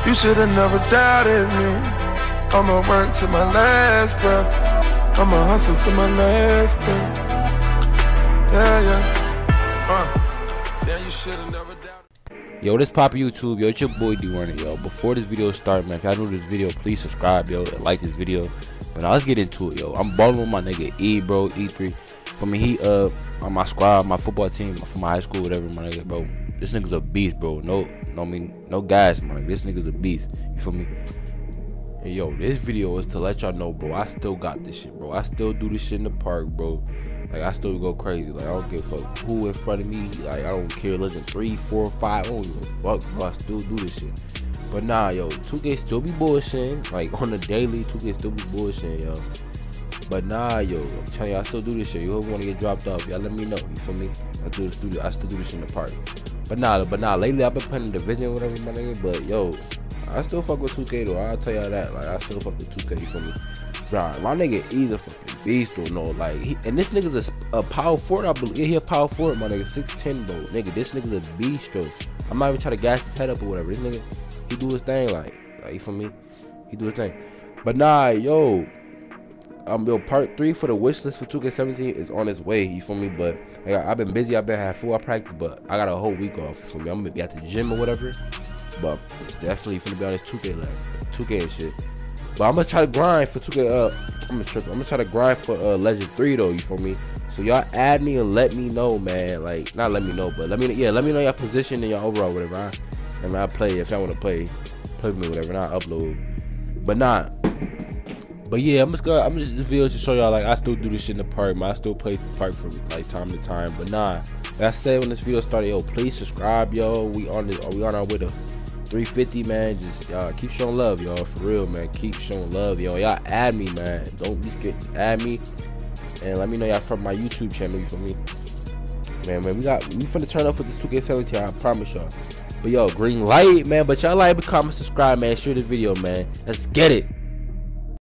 You should've never doubted me. I'ma work to my last breath. I'ma hustle to my last breath. Yeah, you should've never doubted. Yo, this Papa YouTube, yo, it's your boy D-Runner, yo. Before this video starts, man, if y'all new to this video, please subscribe, yo, and like this video. But now let's get into it, yo. I'm balling with my nigga E, bro, E3. For me, he on my squad, my football team, from my high school, whatever, my nigga, bro. This nigga's a beast, bro. No gas, man. This nigga's a beast. You feel me? And yo, this video is to let y'all know, bro, I still got this shit, bro. I still do this shit in the park, bro. Like, I still go crazy. Like, I don't give a fuck who in front of me. Like, I don't care. Listen, 3, 4, 5. I don't give a fuck, bro. I still do this shit. But nah, yo, 2K still be bullshitting. Like, on the daily, 2K still be bullshitting, yo. But nah, yo, I'm telling you, I still do this shit. You ever want to get dropped off, y'all let me know. You feel me? I still do this shit in the park. But nah, lately I've been playing Division, whatever, my nigga. But yo, I still fuck with 2K though. I'll tell y'all that. Like, I still fuck with 2K. You feel me? Bro, my nigga E's a fucking beast though. No, like, and this nigga's a power forward. I believe he a power forward, my nigga. 6'10", bro. Nigga, this nigga's a beast though. I'm not even trying to gas his head up or whatever. This nigga, he do his thing. Like you feel me? He do his thing. But nah, yo. Yo, part 3 for the wish list for 2K17 is on its way, you feel me? But I've been busy, I've been had full practice, but I got a whole week off, for me. I'm gonna be at the gym or whatever, but definitely finna be on this 2K like 2K and shit. But I'm gonna try to grind for 2K. I'm gonna try to grind for Legend 3 though, you feel me? So y'all add me and let me know, man. Like, not let me know, but let me know your position and your overall, whatever. And I'll play if y'all wanna play with me, whatever. And I'll upload. But nah. But yeah, I'm just this video to show y'all, like, I still do this shit in the park, man. I still play the park from like time to time. But nah, like I said when this video started, yo, please subscribe, yo. We on our way to 350, man. Just keep showing love, y'all, for real, man. Keep showing love, yo. Y'all add me, man. Don't be scared. Add me and let me know y'all from my YouTube channel. You feel me? Man, we finna turn up with this 2K17. I promise y'all. But yo, green light, man. But y'all like, comment, subscribe, man. Share this video, man. Let's get it.